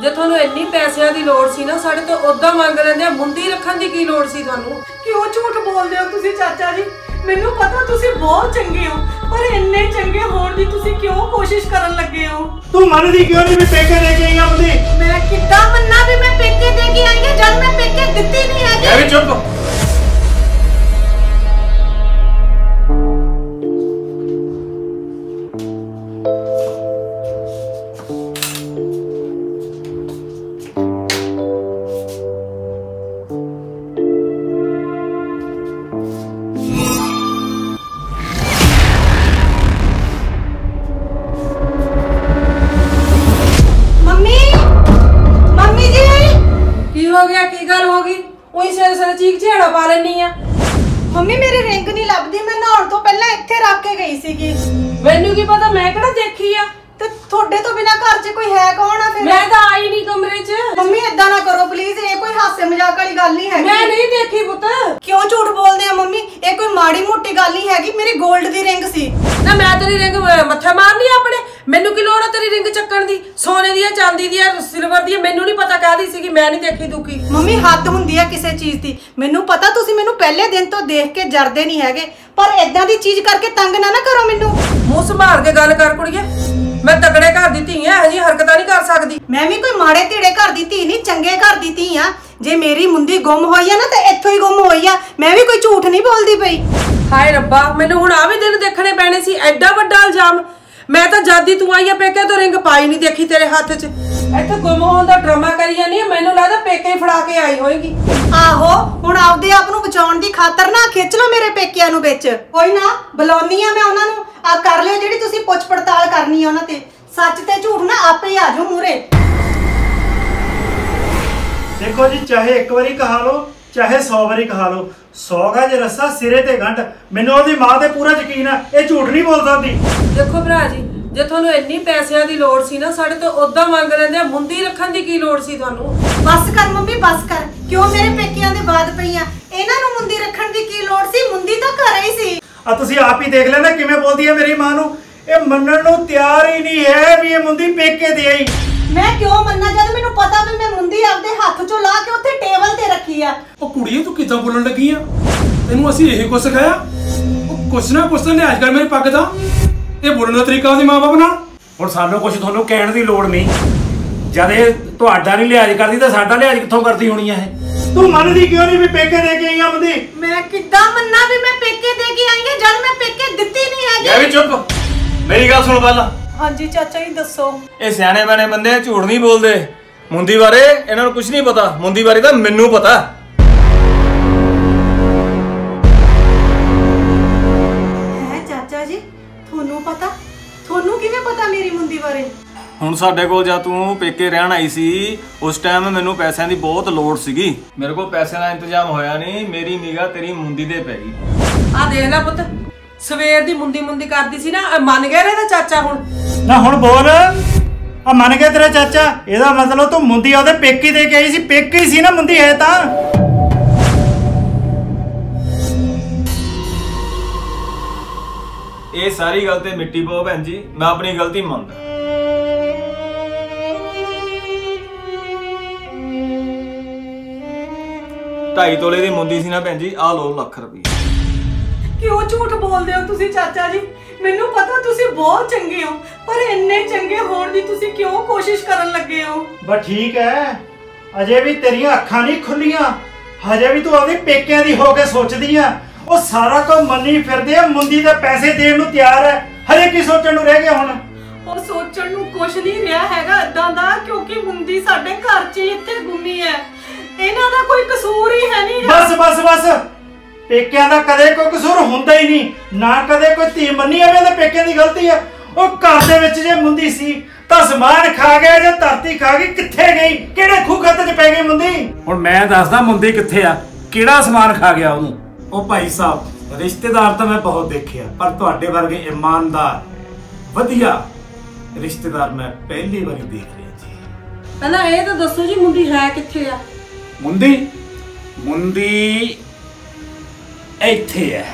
ਜੇ ਤੁਹਾਨੂੰ ਇੰਨੀ ਪੈਸਿਆਂ ਦੀ ਲੋੜ ਸੀ ਨਾ ਸਾਡੇ ਤੋਂ ਉਦਾਂ ਮੰਗ ਲੈਂਦੇ। ਮੁੰਦੀ ਰੱਖਣ ਦੀ ਕੀ ਲੋੜ ਸੀ ਤੁਹਾਨੂੰ? ਕਿਉਂ ਝੂਠ ਬੋਲਦੇ ਹੋ ਤੁਸੀਂ ਚਾਚਾ ਜੀ? ਮੈਨੂੰ ਪਤਾ ਤੁਸੀਂ ਬਹੁਤ ਚੰਗੇ ਹੋ, ਪਰ ਇੰਨੇ ਚੰਗੇ ਹੋਣ ਦੀ ਤੁਸੀਂ ਕਿਉਂ ਕੋਸ਼ਿਸ਼ ਕਰਨ ਲੱਗੇ ਹੋ? ਤੂੰ ਮੰਨਦੀ ਕਿਉਂ ਨਹੀਂ ਵੀ ਪੇਕੇ ਦੇ ਕੇ ਆਈ ਆ ਮੁੰਦੀ? ਮੈਂ ਕਿੱਦਾਂ ਮੰਨਾਂ ਵੀ ਮੈਂ ਪੇਕੇ ਦੇ ਕੇ ਆਈ ਹਾਂ ਜਦ ਮੈਂ ਪੇਕੇ ਦਿੱਤੀ ਨਹੀਂ ਹੈਗੀ? ਐਵੇਂ ਚੁੱਪ। चीख झेड़ा पा लेनी है। मम्मी मेरी रिंग नहीं लभदी, मैं नहाउण तो पहले इत्थे रख के गई सीगी। मैनू की पता, मैं किहड़ा देखी आ? ते थोड़े तो बिना घर च कोई है कौन आ फिर? मैं तो आई नहीं कमरे च। मम्मी इदां ना करो प्लीज, ये कोई हासे मजाक वाली गल नहीं है। मैं नहीं देखी पुत। क्यों झूठ बोलदे आ मम्मी? ये कोई माड़ी मोटी गल नहीं हैगी, मेरी गोल्ड दी रिंग सी ना। मैं तेरी रिंग मत्थे मारनी अपने? मैनू की लोड़ है तेरी रिंग चक्कण दी? सोने दी है, चांदी दी है, सिल्वर दी है, मैनू नहीं पता काहदी सीगी, मैं नहीं देखी दुखी। मम्मी हद हुंदी है किसी चीज दी। मैनू पता तुसी मैनू पहले दिन तो देख के जरदे नहीं हैगे, पर इदां दी चीज करके तंग ना करो मैनू। मुंह संभाल के गल कर कुड़िए, मैं तगड़े घर दी धी हां, जी हरकतां नहीं कर सकदी। मैं भी कोई माड़े धीड़े घर दी धी नहीं, चंगे घर दी धी हां। जे मेरी मुंदी गुम होई है ना ते इत्थों ही गुम होई आ, मैं भी कोई झूठ नहीं बोलदी पई। हाय रब्बा, मैनू हुण आ भी दिन देखने पैने सी, एडा वड्डा इल्जाम। मैं तो जादी तू आई है पेके तो रिंग पाई नहीं देखी तेरे हाथ च। इत्थे गुम होण दा ड्रामा करी जानी है, मैनू लगदा पेके ही फड़ा के आई होएगी। आहो हुण आपदे आप नू बचाउण दी खातर ना खिच लो मेरे पेकिਆਂ ਨੂੰ ਵਿੱਚ। कोई ना बुलाउनी आ मैं ਉਹਨਾਂ ਨੂੰ, आ कर लियो ਜਿਹੜੀ ਤੁਸੀਂ ਪੁੱਛ ਪੜਤਾਲ ਕਰਨੀ ਹੈ ਉਹਨਾਂ ਤੇ। सच ते झूठ ना आपे ही आ जाओ मूरे। देखो जी, चाहे एक बारी कहा लो चाहे 100 बारी कहा लो, 100 गज रस्सा सिरे ते गंढ। मैनू ओहदी मां ते पूरा यकीन है, ये झूठ नहीं बोल सकदी। देखो भरा जी, जे ਤੁਹਾਨੂੰ ਇੰਨੀ ਪੈਸਿਆਂ ਦੀ ਲੋੜ ਸੀ ਨਾ ਸਾਡੇ ਤੋਂ ਉਦਾਂ ਮੰਗ ਲੈਂਦੇ। ਮੁੰਦੀ ਰੱਖਣ ਦੀ ਕੀ ਲੋੜ ਸੀ ਤੁਹਾਨੂੰ? बस कर मम्मी बस कर, क्यों मेरे पेकिਆਂ ਦੇ ਬਾਦ ਪਈਆਂ? ਇਹਨਾਂ ਨੂੰ ਮੁੰਦੀ ਰੱਖਣ ਦੀ ਕੀ ਲੋੜ ਸੀ? ਮੁੰਦੀ ਤਾਂ ਘਰੇ ਹੀ ਸੀ। ਆ ਤੁਸੀਂ ਆਪ ਹੀ ਦੇਖ ਲੈਣਾ ਕਿਵੇਂ ਬੋਲਦੀ ਹੈ ਮੇਰੀ ਮਾਂ ਨੂੰ। ਇਹ ਮੰਨਣ ਨੂੰ ਤਿਆਰ ਹੀ ਨਹੀਂ ਹੈ ਵੀ ਇਹ ਮੁੰਦੀ ਪੇਕੇ ਦੇ ਆਈ। मैं क्यों मन्ना जद मैनू पता भी मैं मुंदी आपदे हाथ चों ला के उत्थे टेबल ते रखी आ। ओ कुड़िए तू किदां बोलण लगी आ? तैनू ਅਸੀਂ ਇਹ ਕੁਛ ਸਿਖਾਇਆ? ਉਹ ਕੁਛ ਨਾ ਕੁਛ ਤਾਂ ਲਿਹਾਜ਼ ਕਰ ਮੇਰੇ ਪੱਗ ਦਾ। ਇਹ ਬੋਲਣ ਦਾ ਤਰੀਕਾ ਉਹਦੇ ਮਾਂ-ਬਾਪ ਨਾਲ। ਹੁਣ ਸਾਨੂੰ ਕੁਝ ਤੁਹਾਨੂੰ ਕਹਿਣ ਦੀ ਲੋੜ ਨਹੀਂ। ਜਦ ਇਹ ਤੁਹਾਡਾ ਨਹੀਂ ਲਿਹਾਜ਼ ਕਰਦੀ ਤਾਂ ਸਾਡਾ ਲਿਹਾਜ਼ ਕਿੱਥੋਂ ਕਰਦੀ ਹੋਣੀ ਆ ਇਹ? ਤੂੰ ਮੰਨਦੀ ਕਿਉਂ ਨਹੀਂ ਵੀ ਪੇਕੇ ਦੇ ਕੇ ਆਈ ਆ ਮੁੰਦੀ? मैं किदां मन्ना भी मैं पेके दे के आई हां जद मैं पेके दित्ती नहीं हैगी? मैं भी चुप, मेरी गल सुन पहला। हाँ जी चाचा जी दसो। ये सियाने बने बंदे झूठ नहीं बोलते। मुंदी बारे इन्हां नूं कुछ नहीं पता, मुंदी बारे तां मैनूं पता। है चाचा जी थोनू पता? थोनू किवें पता मेरी मुंदी बारे? ਹੁਣ ਸਾਡੇ ਕੋਲ ਜਦ ਤੂੰ ਪੇਕੇ ਰਹਿਣ ਆਈ ਸੀ ਉਸ ਟਾਈਮ ਮੈਨੂੰ ਪੈਸਿਆਂ ਦੀ ਬਹੁਤ ਲੋੜ ਸੀਗੀ। ਮੇਰੇ ਕੋਲ ਪੈਸਿਆਂ ਦਾ ਇੰਤਜ਼ਾਮ ਹੋਇਆ ਨਹੀਂ, ਮੇਰੀ ਨਿਗਾਹ ਤੇਰੀ ਮੁੰਦੀ ਤੇ ਪੈ ਗਈ। ਆ ਦੇਖ ਲੈ ਪੁੱਤ, ਸਵੇਰ ਦੀ ਮੁੰਦੀ ਮੁੰਦੀ ਕਰਦੀ ਸੀ ਨਾ, ਮੰਨ ਗਿਆ ਇਹਦਾ ਚਾਚਾ ਹੁਣ। ਨਾ ਹੁਣ ਬੋਲ, ਆ ਮੰਨ ਗਿਆ ਤੇਰਾ ਚਾਚਾ? ਇਹਦਾ ਮਤਲਬ ਤੂੰ ਮੁੰਦੀ ਉਹਦੇ ਪੇਕੀ ਦੇ ਕੇ ਆਈ ਸੀ। ਪੇਕੀ ਹੀ ਸੀ ਨਾ ਮੁੰਦੀ ਹੈ ਤਾਂ। ਇਹ ਸਾਰੀ ਗੱਲ ਤੇ ਮਿੱਟੀ ਪਾਓ ਭੈਣ ਜੀ, ਮੈਂ ਆਪਣੀ ਗਲਤੀ ਮੰਨਦਾ। 2.5 ਤੋਲੇ ਦੀ ਮੁੰਦੀ ਸੀ ਨਾ ਭੈਣ ਜੀ, ਆ ਲਓ ਲੱਖ ਰੁਪਏ। क्यों झूठ बोलदे हो तुसी चाचा जी? मैनू पता तुसी बहुत चंगे हो, पर इन्ने चंगे होण दी तुसी क्यों कोशिश करन लगे हो? बस ठीक है, अजे भी तेरियां अखां नहीं खुलियां, हजे भी तू अपने पेकियां दी हो के सोचदी आ। ਉਹ ਸਾਰਾ ਕੁਝ ਮੰਨੀ ਫਿਰਦੇ ਆ, ਮੁੰਦੀ ਦੇ ਪੈਸੇ ਦੇਣ ਨੂੰ ਤਿਆਰ ਹੈ। ਹਲੇ ਕੀ ਸੋਚਣ ਨੂੰ ਰਹਿ ਗਿਆ ਹੁਣ? ਉਹ ਸੋਚਣ ਨੂੰ ਕੁਛ ਨਹੀਂ ਰਿਹਾ ਹੈਗਾ ਇਦਾਂ ਦਾ, ਕਿਉਂਕਿ ਮੁੰਦੀ ਸਾਡੇ ਘਰ 'ਚ ਇੱਥੇ ਗੁੰਮੀ ਹੈ। ਇਹਨਾਂ ਦਾ ਕੋਈ ਕਸੂਰ ਹੀ ਹੈ ਨਹੀਂ। ਬਸ ਬਸ ਬਸ, ਪੇਕਿਆਂ ਦਾ ਕਦੇ ਕੋਈ ਕਸੂਰ ਹੁੰਦਾ ਹੀ ਨਹੀਂ। ਨਾ ਕਦੇ ਕੋਈ ਧੀ ਮੰਨੀ ਆਵੇ ਤਾਂ ਪੇਕਿਆਂ ਦੀ ਗਲਤੀ ਹੈ। ਉਹ ਘਰ ਦੇ ਵਿੱਚ ਜੇ ਮੁੰਦੀ ਸੀ ਤਾਂ ਸਮਾਨ ਖਾ ਗਿਆ ਜਾਂ ਧਰਤੀ ਖਾ ਗਈ, ਕਿੱਥੇ ਗਈ? ਕਿਹੜੇ ਖੂਹ ਖਾਤੇ 'ਚ ਪੈ ਗਈ ਮੁੰਦੀ? ਹੁਣ ਮੈਂ ਦੱਸਦਾ ਮੁੰਦੀ ਕਿੱਥੇ ਆ, ਕਿਹੜਾ ਸਮਾਨ ਖਾ ਗਿਆ ਉਹਨੂੰ। ਉਹ ਭਾਈ ਸਾਹਿਬ, ਰਿਸ਼ਤੇਦਾਰ ਤਾਂ ਮੈਂ ਬਹੁਤ ਦੇਖਿਆ, ਪਰ ਤੁਹਾਡੇ ਵਰਗੇ ਇਮਾਨਦਾਰ ਵਧੀਆ ਰਿਸ਼ਤੇਦਾਰ ਮੈਂ ਪਹਿਲੀ ਵਾਰੀ ਦੇਖ ਰਿਹਾ ਜੀ। ਪਹਿਲਾਂ ਇਹ ਤਾਂ ਦੱਸੋ ਜੀ ਮੁੰਡੀ ਹੈ ਕਿੱਥੇ ਆ? ਮੁੰਦੀ ਇੱਥੇ ਹੈ।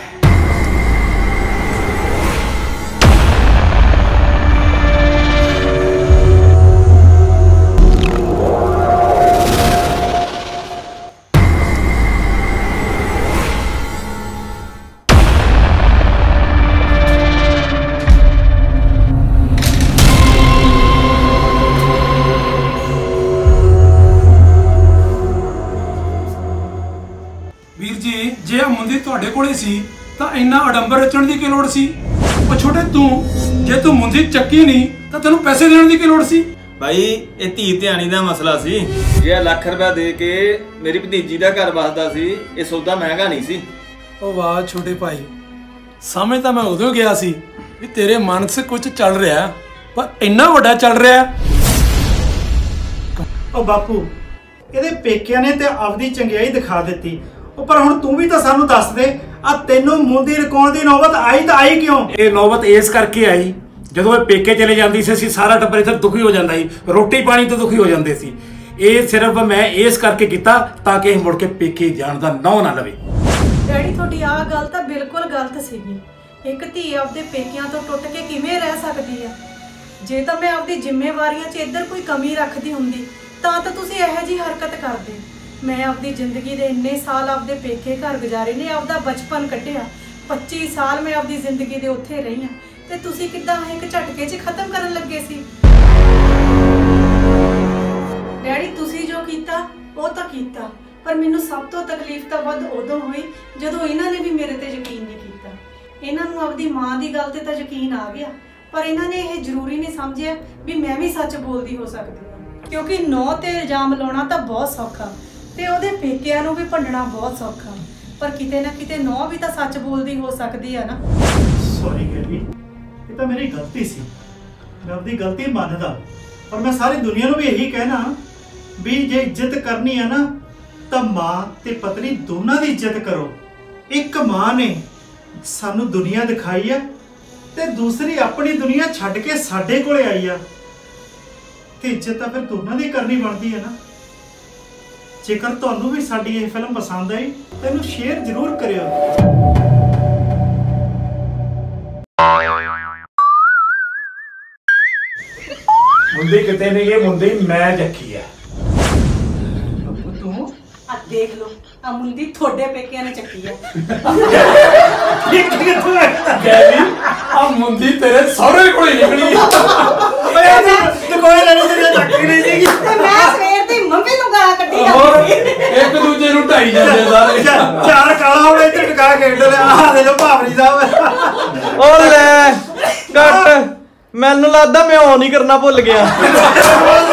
ਤੁਹਾਡੇ ਕੋਲੇ ਸੀ ਤਾਂ ਇੰਨਾ ਅਡੰਬਰ ਰਚਣ ਦੀ ਕੀ ਲੋੜ ਸੀ? ਉਹ ਛੋਟੇ ਤੂੰ ਜੇ ਤੂੰ ਮੁੰਦੀ ਚੱਕੀ ਨਹੀਂ ਤਾਂ ਤੈਨੂੰ ਪੈਸੇ ਦੇਣ ਦੀ ਕੀ ਲੋੜ ਸੀ? ਭਾਈ ਇਹ ਧੀ ਧਿਆਣੀ ਦਾ ਮਸਲਾ ਸੀ। ਜੇ ਲੱਖ ਰੁਪਇਆ ਦੇ ਕੇ ਮੇਰੀ ਭਤੀਜੀ ਦਾ ਘਰ ਵਸਦਾ ਸੀ, ਇਹ ਸੌਦਾ ਮਹਿੰਗਾ ਨਹੀਂ ਸੀ। ਉਹ ਵਾਹ ਛੋਟੇ ਭਾਈ, ਸਮਝ ਤਾਂ ਮੈਂ ਉਦੋਂ ਗਿਆ ਸੀ ਵੀ ਤੇਰੇ ਮਨ 'ਚ ਕੁਝ ਚੱਲ ਰਿਹਾ, ਪਰ ਇੰਨਾ ਵੱਡਾ ਚੱਲ ਰਿਹਾ। ਉਹ ਬਾਪੂ, ਇਹਦੇ ਪੇਕਿਆਂ ਨੇ ਤੇ ਆਪਦੀ ਚੰਗਿਆਈ ਦਿਖਾ ਦਿੱਤੀ। ਉਹ ਪਰ ਹੁਣ ਤੂੰ ਵੀ ਤਾਂ ਸਾਨੂੰ ਦੱਸ ਦੇ, ਆ ਤੈਨੂੰ ਮੁੰਦੀ ਰਕਾਉਣ ਦੀ ਨੌਬਤ ਆਈ ਤਾਂ ਆਈ ਕਿਉਂ? ਇਹ ਨੌਬਤ ਇਸ ਕਰਕੇ ਆਈ, ਜਦੋਂ ਇਹ ਪੇਕੇ ਚਲੇ ਜਾਂਦੀ ਸੀ ਅਸੀਂ ਸਾਰਾ ਟੱਬਰ ਇੱਥੇ ਦੁਖੀ ਹੋ ਜਾਂਦਾ ਸੀ, ਰੋਟੀ ਪਾਣੀ ਤੋਂ ਦੁਖੀ ਹੋ ਜਾਂਦੇ ਸੀ। ਇਹ ਸਿਰਫ ਮੈਂ ਇਸ ਕਰਕੇ ਕੀਤਾ ਤਾਂ ਕਿ ਇਹ ਮੁੜ ਕੇ ਪੇਕੇ ਜਾਣ ਦਾ ਨਾਂ ਨਾ ਲਵੇ। ਡੈਡੀ ਤੁਹਾਡੀ ਆਹ ਗੱਲ ਤਾਂ ਬਿਲਕੁਲ ਗਲਤ ਸੀਗੀ। ਇੱਕ ਧੀ ਆਪਦੇ ਪੇਕਿਆਂ ਤੋਂ ਟੁੱਟ ਕੇ ਕਿਵੇਂ ਰਹਿ ਸਕਦੀ ਆ? ਜੇ ਤਾਂ ਮੈਂ ਆਪਦੀ ਜ਼ਿੰਮੇਵਾਰੀਆਂ 'ਚ ਇੱਧਰ ਕੋਈ ਕਮੀ ਰੱਖਦੀ ਹੁੰਦੀ ਤਾਂ ਤੁਸੀਂ ਇਹੋ ਜਿਹੀ ਹਰਕਤ ਕਰਦੇ। ਮੈਂ ਆਪਦੀ ਜ਼ਿੰਦਗੀ ਦੇ ਇੰਨੇ ਸਾਲ ਆਪਦੇ ਪੇਕੇ ਘਰ ਗੁਜ਼ਾਰੇ ਨੇ, ਆਪਦਾ ਬਚਪਨ ਕੱਢਿਆ, 25 ਸਾਲ ਮੈਂ ਆਪਦੀ ਜ਼ਿੰਦਗੀ ਦੇ ਉੱਥੇ ਰਹੀ ਹਾਂ, ਤੇ ਤੁਸੀਂ ਕਿੱਦਾਂ ਇੱਕ ਝਟਕੇ 'ਚ ਖਤਮ ਕਰਨ ਲੱਗੇ ਸੀ? ਡੈਡੀ ਤੁਸੀਂ ਜੋ ਕੀਤਾ ਉਹ ਤਾਂ ਕੀਤਾ, ਪਰ ਮੈਨੂੰ ਸਭ ਤੋਂ ਤਕਲੀਫ ਤਾਂ ਵੱਧ ਉਦੋਂ ਹੋਈ ਜਦੋਂ ਇਹਨਾਂ ਨੇ ਵੀ ਮੇਰੇ ਤੇ ਯਕੀਨ ਨਹੀਂ ਕੀਤਾ। ਇਹਨਾਂ ਨੂੰ ਆਪਦੀ ਮਾਂ ਦੀ ਗੱਲ ਤੇ ਤਾਂ ਯਕੀਨ ਆ ਗਿਆ, ਪਰ ਇਹਨਾਂ ਨੇ ਇਹ ਜ਼ਰੂਰੀ ਨਹੀਂ ਸਮਝਿਆ ਵੀ ਮੈਂ ਵੀ ਸੱਚ ਬੋਲਦੀ ਹੋ ਸਕਦੀ ਹਾਂ। ਕਿਉਂਕਿ ਨੌ ਤੇ ਇਲਜ਼ਾਮ ਲਾਉਣਾ ਤਾਂ ਬਹੁਤ ਸੌਖਾ ਤੇ ਉਹਦੇ ਪੇਕਿਆਂ ਨੂੰ ਵੀ ਭੰਡਣਾ ਬਹੁਤ ਸੌਖਾ, ਪਰ ਕਿਤੇ ਨਾ ਕਿਤੇ ਨੌ ਵੀ ਤਾਂ ਸੱਚ ਬੋਲਦੀ ਹੋ ਸਕਦੀ ਆ ਨਾ। ਸੌਰੀ ਗੈਰੀ, ਇਹ ਤਾਂ ਮੇਰੀ ਗਲਤੀ ਸੀ, ਮੈਂ ਆਪਦੀ ਗਲਤੀ ਮੰਨਦਾ। ਪਰ ਮੈਂ ਸਾਰੀ ਦੁਨੀਆ ਨੂੰ ਵੀ ਇਹੀ ਕਹਿਣਾ ਵੀ ਜੇ ਇੱਜ਼ਤ ਕਰਨੀ ਹੈ ਨਾ ਤਾਂ ਮਾਂ ਤੇ ਪਤਨੀ ਦੋਨਾਂ ਦੀ ਇੱਜ਼ਤ ਕਰੋ। ਇੱਕ ਮਾਂ ਨੇ ਸਾਨੂੰ ਦੁਨੀਆ ਦਿਖਾਈ ਆ ਤੇ ਦੂਸਰੀ ਆਪਣੀ ਦੁਨੀਆ ਛੱਡ ਕੇ ਸਾਡੇ ਕੋਲੇ ਆਈ ਆ, ਤੇ ਇੱਜ਼ਤ ਤਾਂ ਫਿਰ ਦੋਨਾਂ ਦੀ ਕਰਨੀ ਬਣਦੀ ਹੈ ਨਾ। ਜੇਕਰ ਤੁਹਾਨੂੰ ਵੀ ਸਾਡੀ ਇਹ ਫਿਲਮ ਪਸੰਦ ਆਈ ਤਾਂ ਇਹਨੂੰ ਸ਼ੇਅਰ ਜ਼ਰੂਰ ਕਰਿਓ। ਮੁੰਦੀ ਕਿਤੇ ਨਹੀਂ ਗਈ, ਮੁੰਦੀ ਮੈਂ ਚੱਕੀ ਆ। ਤੂੰ ਆ ਦੇਖ ਲਓ, ਆ ਮੁੰਦੀ ਤੁਹਾਡੇ ਪੇਕਿਆਂ ਨੇ ਚੱਕੀ ਆ। ਕਿੱਥੋਂ ਆਇਆ? ਗੈਰੀ ਆ ਮੁੰਦੀ ਤੇਰੇ ਸਹੁਰੇ ਕੋਲੇ ਨਿਕਲੀ ਆ। ਤੇ ਕੋਈ ਲੈਣੀ ਤੇ ਚੱਕੀ ਨਹੀਂ ਸੀਗੀ। ਤੇ ਮੈਂ ਸਵੇਰ ਦੀ ਮੰਮੀ ਨੂੰ ਗਾਲਾਂ ਕੱਢੀ ਹੋਰ ਜਾਂਦੀ। ਇੱਕ ਦੂਜੇ ਨੂੰ ਢਾਈ ਜਾਂਦੇ ਸਾਰੇ। ਚਾਰ ਕਾਲਾ ਹੁਣ ਇੱਥੇ ਟਿਕਾ ਖੇਡ ਲਿਆ। ਆਹ ਦੇ ਲੋ ਭਾਵਰੀ ਸਾਹਿਬ। ਓ ਲੈ ਕੱਟ, ਮੈਨੂੰ ਲੱਗਦਾ ਮੈਂ ਔਨ ਹੀ ਕਰਨਾ ਭੁੱਲ ਗਿਆ।